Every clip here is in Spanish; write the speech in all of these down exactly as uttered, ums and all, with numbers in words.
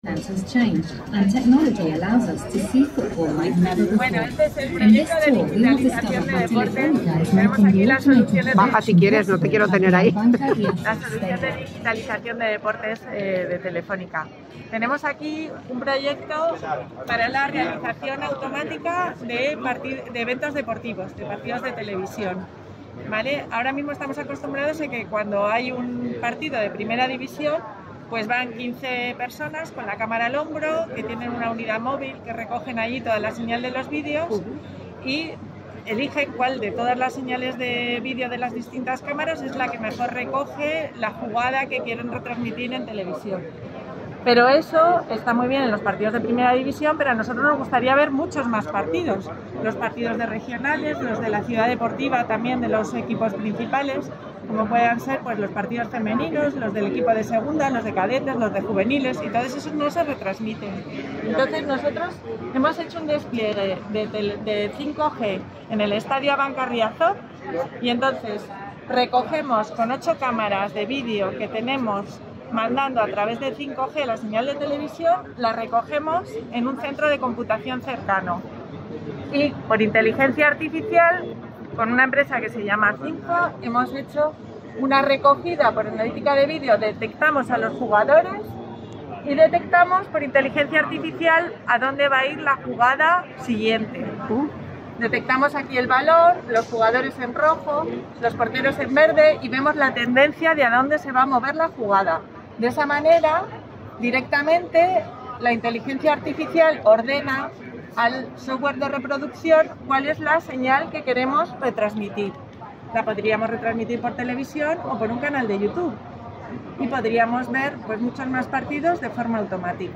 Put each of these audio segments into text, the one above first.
has changed, and technology allows us to see football like never before. Bueno, este es el proyecto de digitalización de deportes. Tenemos aquí las soluciones. Baja si quieres, no te quiero tener ahí. La solución de digitalización de deportes eh, de Telefónica. Tenemos aquí un proyecto para la realización automática de, de eventos deportivos, de partidos de televisión. ¿Vale? Ahora mismo estamos acostumbrados a que cuando hay un partido de primera división, pues van quince personas con la cámara al hombro, que tienen una unidad móvil, que recogen allí toda la señal de los vídeos y eligen cuál de todas las señales de vídeo de las distintas cámaras es la que mejor recoge la jugada que quieren retransmitir en televisión. Pero eso está muy bien en los partidos de primera división, pero a nosotros nos gustaría ver muchos más partidos. Los partidos de regionales, los de la ciudad deportiva también de los equipos principales, como puedan ser pues los partidos femeninos, los del equipo de segunda, los de cadetes, los de juveniles, y todos esos no se retransmiten. Entonces nosotros hemos hecho un despliegue de, de, de cinco G en el estadio Abanca Riazor, y entonces recogemos con ocho cámaras de vídeo que tenemos mandando a través de cinco G la señal de televisión, la recogemos en un centro de computación cercano. Y por inteligencia artificial, con una empresa que se llama Cinco, hemos hecho una recogida por analítica de vídeo, detectamos a los jugadores y detectamos por inteligencia artificial a dónde va a ir la jugada siguiente. Detectamos aquí el balón, los jugadores en rojo, los porteros en verde y vemos la tendencia de a dónde se va a mover la jugada. De esa manera, directamente, la inteligencia artificial ordena al software de reproducción cuál es la señal que queremos retransmitir. La podríamos retransmitir por televisión o por un canal de YouTube. Y podríamos ver pues, muchos más partidos de forma automática.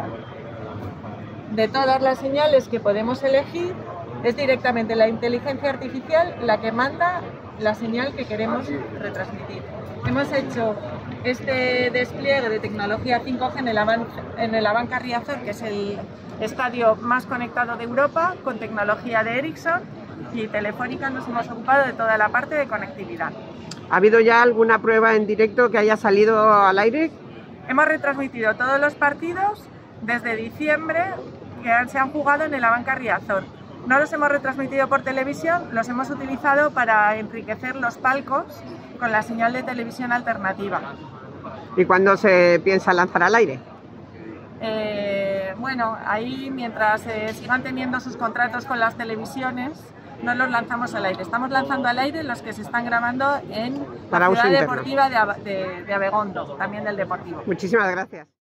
De todas las señales que podemos elegir, es directamente la inteligencia artificial la que manda la señal que queremos retransmitir. Hemos hecho este despliegue de tecnología cinco G en el, en el Abanca Riazor, que es el estadio más conectado de Europa, con tecnología de Ericsson, y Telefónica nos hemos ocupado de toda la parte de conectividad. ¿Ha habido ya alguna prueba en directo que haya salido al aire? Hemos retransmitido todos los partidos desde diciembre que han, se han jugado en el Abanca Riazor. No los hemos retransmitido por televisión, los hemos utilizado para enriquecer los palcos con la señal de televisión alternativa. ¿Y cuándo se piensa lanzar al aire? Eh, bueno, ahí mientras eh, sigan teniendo sus contratos con las televisiones, no los lanzamos al aire. Estamos lanzando al aire los que se están grabando en para la ciudad uso deportiva de, de, de Abegondo, también del Deportivo. Muchísimas gracias.